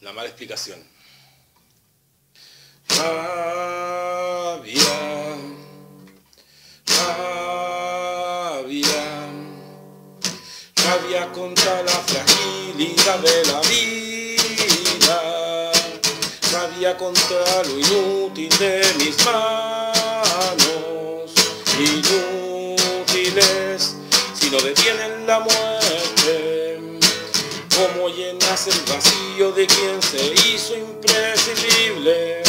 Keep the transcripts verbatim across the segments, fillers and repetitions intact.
La mala explicación. Rabia, rabia, rabia contra la fragilidad de la vida, rabia contra lo inútil de mis manos, inútiles si no detienen la muerte. ¿Cómo llenas el vacío de quien se hizo imprescindible?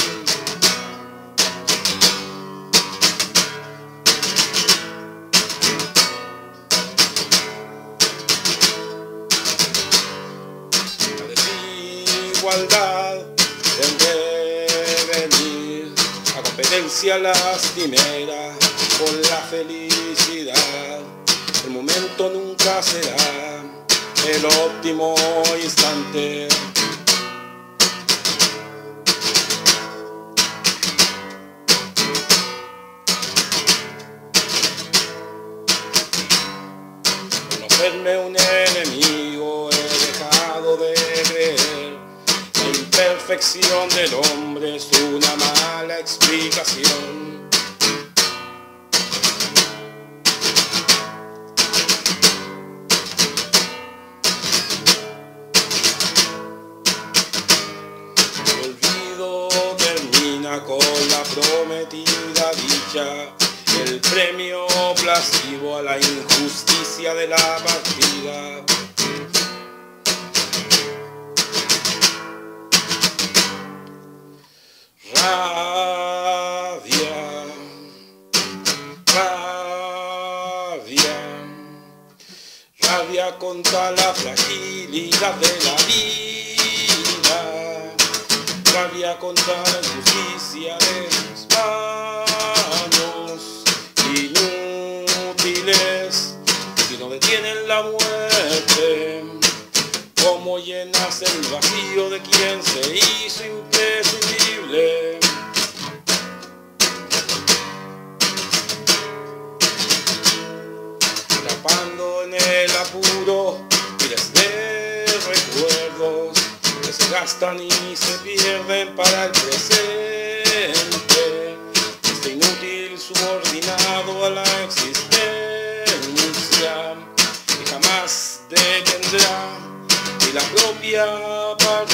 La desigualdad del devenir, la competencia lastimera con la felicidad. El momento nunca será el óptimo instante. Conocerme un enemigo, he dejado de creer. La imperfección del hombre es una mala explicación. Con la prometida dicha, el premio placebo a la injusticia de la partida. Rabia, rabia, rabia contra la fragilidad de la vida, rabia contra la injusticia de mis manos, inútiles si no detienen la muerte. ¿Cómo llenas el vacío de quien se hizo imprescindible? Atrapando en el apuro miles de recuerdos que se gastan y se pierden para el presente. Este inútil subordinado a la existencia que jamás detendrá ni la propia parte.